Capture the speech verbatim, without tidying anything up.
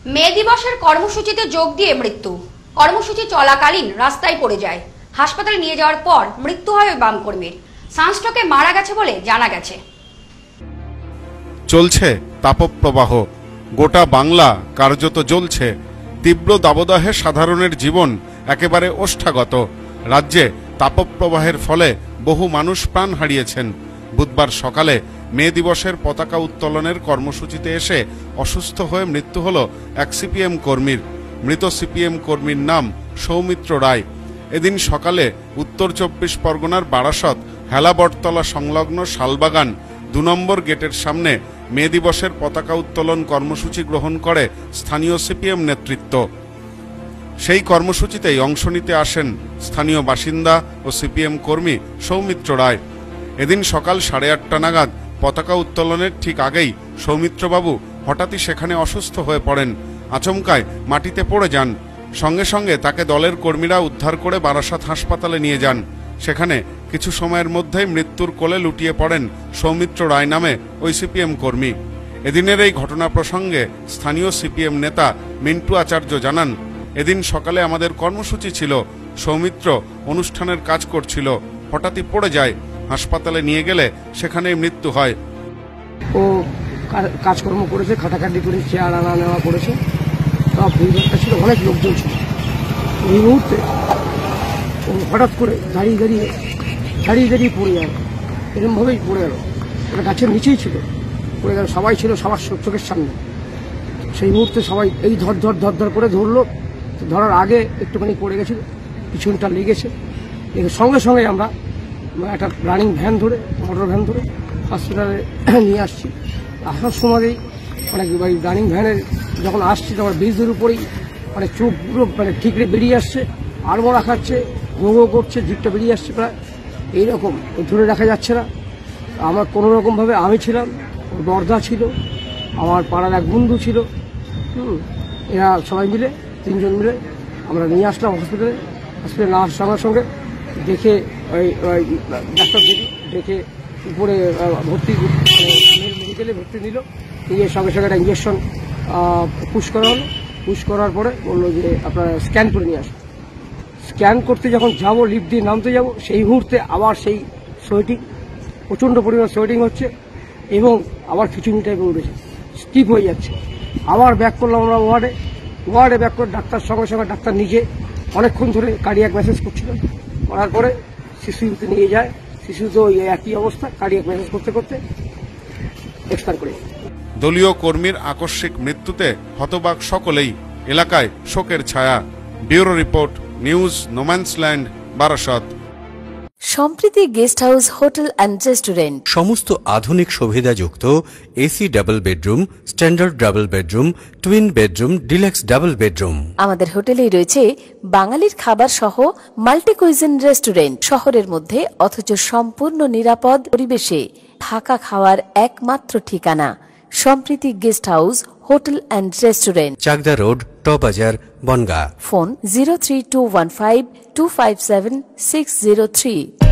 মে দিবসের কর্মসূচিতে যোগ দিয়ে মৃত্যু। কর্মসূচি চলাকালীন রাস্তায় পড়ে যায়, হাসপাতালে নিয়ে যাওয়ার পর মৃত্যু হয় ওই বাম কর্মীর। সানস্ট্রোকে মারা গেছে বলে জানা গেছে। চলছে তাপপ্রবাহ, গোটা বাংলা কার্যত জ্বলছে। তীব্র দাবদাহে সাধারণের জীবন একেবারে ওষ্ঠাগত। রাজ্যে তাপপ্রবাহের ফলে বহু মানুষ প্রাণ হারিয়েছেন। বুধবার সকালে মে দিবসের পতাকা উত্তোলনের কর্মসূচিতে এসে অসুস্থ হয়ে মৃত্যু হল এক সিপিএম কর্মীর। মৃত সিপিএম কর্মীর নাম সৌমিত্র রায়। এদিন সকালে উত্তর চব্বিশ পরগনার বারাসত হেলাবটতলা সংলগ্ন শালবাগান দু নম্বর গেটের সামনে মে দিবসের পতাকা উত্তোলন কর্মসূচি গ্রহণ করে স্থানীয় সিপিএম নেতৃত্ব। সেই কর্মসূচিতেই অংশ নিতে আসেন স্থানীয় বাসিন্দা ও সিপিএম কর্মী সৌমিত্র রায়। এদিন সকাল সাড়ে আটটা নাগাদ পতাকা উত্তোলনের ঠিক আগেই সৌমিত্রবাবু হঠাৎই সেখানে অসুস্থ হয়ে পড়েন। আচমকায় মাটিতে পড়ে যান। সঙ্গে সঙ্গে তাকে দলের কর্মীরা উদ্ধার করে বারাসত হাসপাতালে নিয়ে যান। সেখানে কিছু সময়ের মধ্যেই মৃত্যুর কোলে লুটিয়ে পড়েন সৌমিত্র রায় নামে ওই সিপিএম কর্মী। এদিনের এই ঘটনা প্রসঙ্গে স্থানীয় সিপিএম নেতা মিন্টু আচার্য জানান, এদিন সকালে আমাদের কর্মসূচি ছিল, সৌমিত্র অনুষ্ঠানের কাজ করছিল, হঠাৎই পড়ে যায়। হাসপাতালে নিয়ে গেলে সেখানেই মৃত্যু হয়। ও কাজকর্ম করেছে, খাটাখাটি করে চেয়ার আনা নেওয়া করেছে, সব ভিড়টা ছিল, অনেক লোকজন ছিল। এই মুহূর্তে ও হঠাৎ করে দাঁড়িয়ে দাঁড়িয়ে দাঁড়িয়ে দাঁড়িয়ে পড়ে গেল, এরকমভাবেই পড়ে গেল। ওটা গাছের নিচেই ছিল, পড়ে গেল। সবাই ছিল সবার চোখের সামনে। সেই মুহূর্তে সবাই এই ধর ধর ধর ধর করে ধরলো। ধরার আগে একটুখানি পড়ে গেছিল, পিছনটা লেগেছে। সঙ্গে সঙ্গে আমরা একটা রানিং ভ্যান ধরে, মোটর ভ্যান ধরে হসপিটালে নিয়ে আসছি। আসার সময়ই মানে রানিং ভ্যানের যখন আসছি তখন ব্রিজের উপরেই মানে চোখ পুরো মানে ঠিকরে বেরিয়ে আসছে, আড়মোড়া খাচ্ছে, গো গো করছে, জিপটা বেরিয়ে আসছে প্রায় এইরকম, ধরে রাখা যাচ্ছে না। আমার কোনো রকমভাবে আমি ছিলাম, ওর বর্দা ছিল, আমার পাড়ার এক বন্ধু ছিল, হুম এরা সবাই মিলে তিনজন মিলে আমরা নিয়ে আসলাম হসপিটালে। হসপিটালে না আসার সঙ্গে সঙ্গে দেখে ওই ডাক্তার দেখি, দেখে উপরে ভর্তি মেডিকেলে ভর্তি নিল। নিয়ে সঙ্গে সঙ্গে একটা ইঞ্জেকশন পুশ করা হলো। পুশ করার পরে বললো যে আপনারা স্ক্যান করে নিয়ে আসুন। স্ক্যান করতে যখন যাব, লিফট দিয়ে নামতে যাব, সেই মুহূর্তে আবার সেই সোয়েটিং, প্রচণ্ড পরিমাণ সোয়েটিং হচ্ছে এবং আবার খিচুড়ি টাইপে উঠেছে, স্টিপ হয়ে যাচ্ছে। আবার ব্যাক করলাম আমরা ওয়ার্ডে। ওয়ার্ডে ব্যাক করে ডাক্তার সঙ্গে সঙ্গে ডাক্তার নিজে অনেকক্ষণ ধরে কার্ডিয়াক ম্যাসেজ করছিল। করার পরে শিশুতে নিয়ে যায়। শিশুতে ওই একই অবস্থা, কার্ডিয়াক ম্যাসেজ করতে করতে এক্সপায়ার করে। দলীয় কর্মীর আকস্মিক মৃত্যুতে হতবাক সকলেই। এলাকায় শোকের ছায়া। Bureau report, news no man's land, Barasat. Sampriti guest house, hotel and restaurant. সমস্ত আধুনিক সুবিধাযুক্ত AC double bedroom, standard double bedroom, twin bedroom, deluxe double bedroom. আমাদের হোটেলেই রয়েছে বাঙালির খাবার সহ মাল্টি কুইজিন রেস্টুরেন্ট। শহরের মধ্যে অথচ সম্পূর্ণ নিরাপদ পরিবেশে থাকা খাওয়ার একমাত্র ঠিকানা Sampriti guest house, hotel and restaurant, Chakdah road, টবাজার, Bangaon. Phone zero three two one five two five seven six zero three.